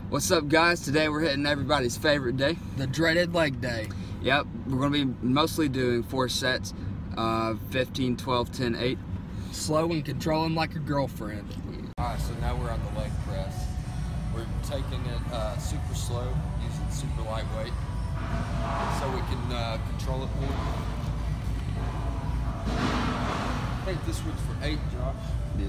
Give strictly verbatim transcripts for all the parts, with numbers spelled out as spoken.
What's up, guys? Today we're hitting everybody's favorite day, the dreaded leg day. Yep, we're going to be mostly doing four sets, uh, fifteen, twelve, ten, eight. Slow and controlling like a girlfriend. Alright, so now we're on the leg press. We're taking it uh, super slow, using super lightweight, so we can uh, control it more. I think this one's for eight, Josh. Yeah.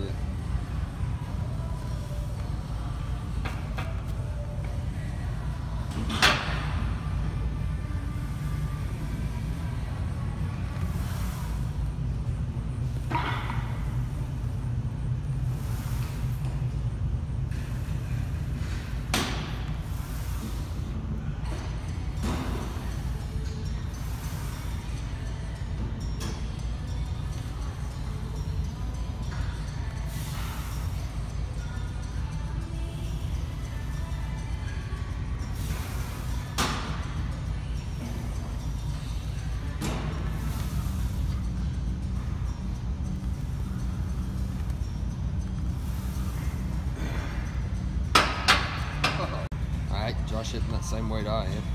Alright, Josh hitting that same weight I am.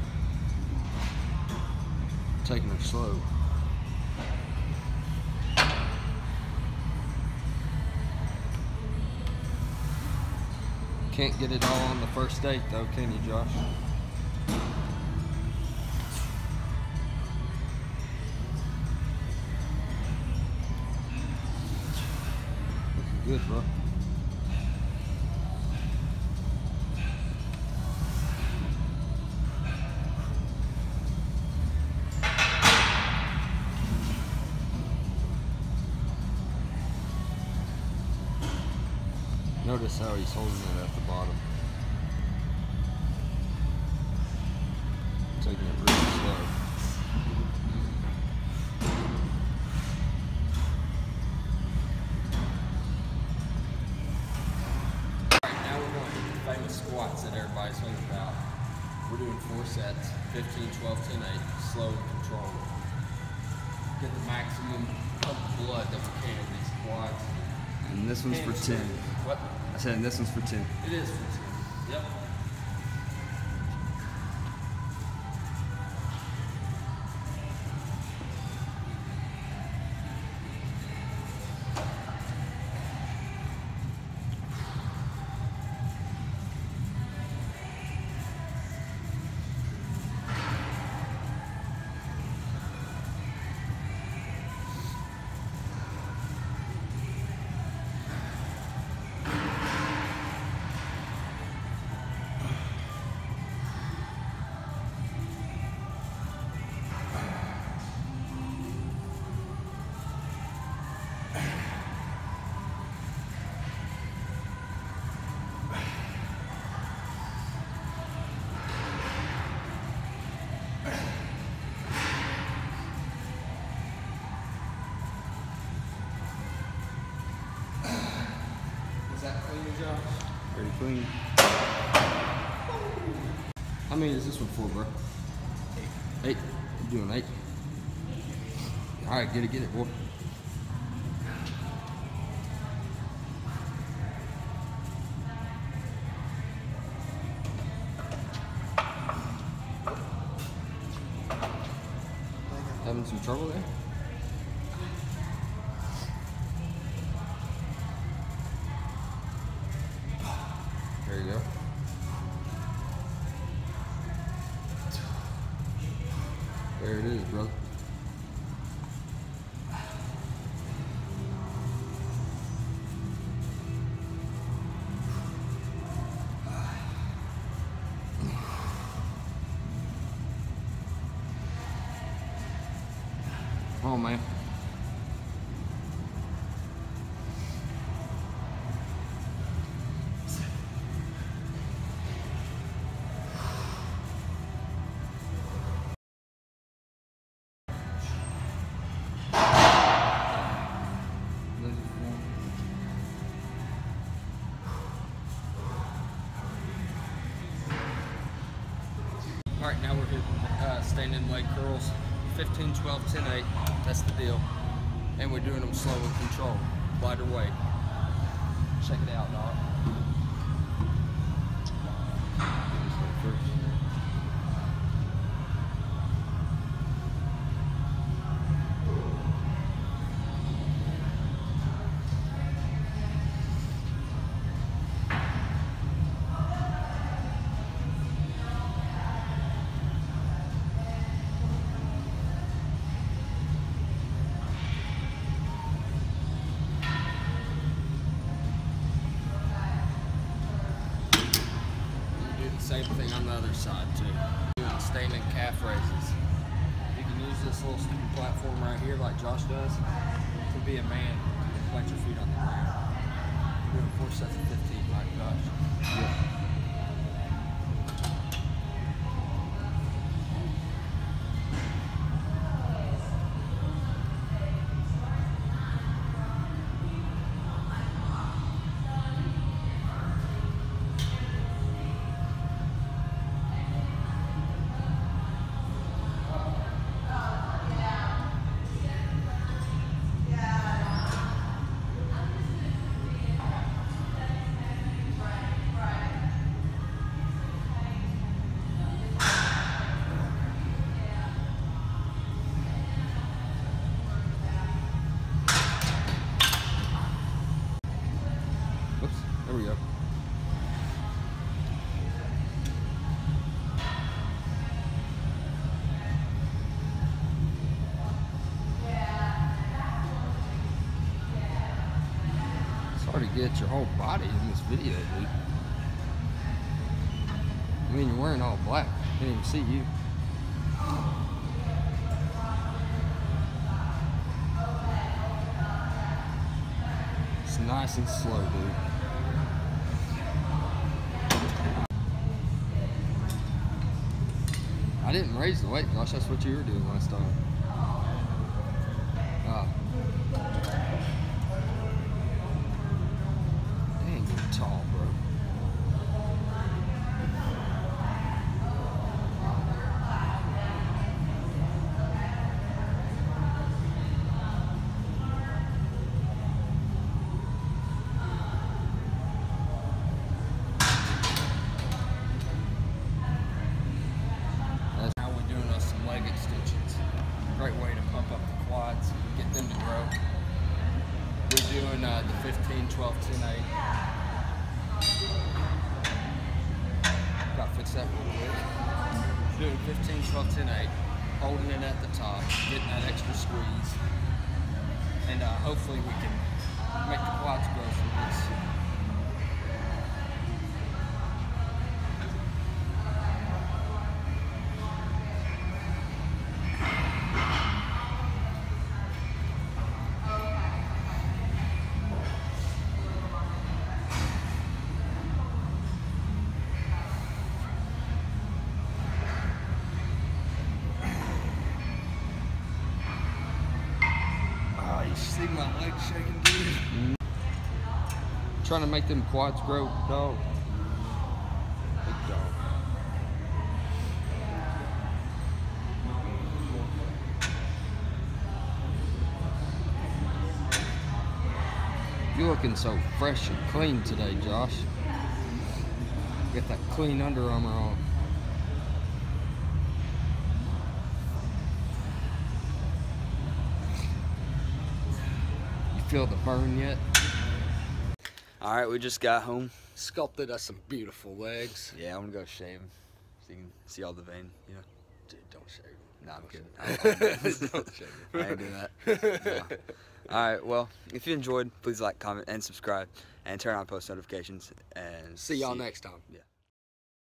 Taking her slow. Can't get it all on the first date though, can you, Josh? Looking good, bro. Notice how he's holding it at the bottom. Taking it really slow. Alright, now we're going to the famous squats that everybody's heard about. We're doing four sets, fifteen, twelve, ten, eight, slow and controlled. Get the maximum pump of blood that we can in these squats. And this one's for ten. What? I said, and this one's for ten. It is for ten. Yep. That clean, Josh? Pretty clean. How many is this one for, bro? Eight. Eight? You're doing eight? Alright, get it, get it, boy. Having some trouble there? There you go. There it is, brother. Come on, man. Alright, now we're hitting uh, standing leg curls, fifteen, twelve, ten, eight, that's the deal. And we're doing them slow and controlled, lighter weight. Check it out, dog. same thing on the other side too. Doing standing calf raises. You can use this little stupid platform right here like Josh does to be a man and plant your feet on the ground. We're doing four sets of fifteen like Josh. Yeah. Oops, there we go. It's hard to get your whole body in this video, dude. I mean, you're wearing all black. I can't even see you. It's nice and slow, dude. I didn't raise the weight, Josh. That's what you were doing last time. Ah. Dang, you're tall, bro. Now we're doing us some leg extensions. Great way to pump up the quads, get them to grow. We're doing uh, the fifteen, twelve, ten, eight. Got to fix that real quick. Doing fifteen, twelve, ten, eight. Holding it at the top, getting that extra squeeze. And uh, hopefully we can make the quads grow from this. You see my legs shaking, dude? Trying to make them quads grow, dog. Big dog. You're looking so fresh and clean today, Josh. Get that clean Under Armour on. You feel the burn yet? All right, we just got home. Sculpted us some beautiful legs. Yeah, I'm gonna go shave 'em so you can see all the vein, you know. Dude, don't shave. No, I'm kidding. Don't shave. I ain't doing that. No. All right, well, if you enjoyed, please like, comment, and subscribe, and turn on post notifications. And See y'all next time. Yeah.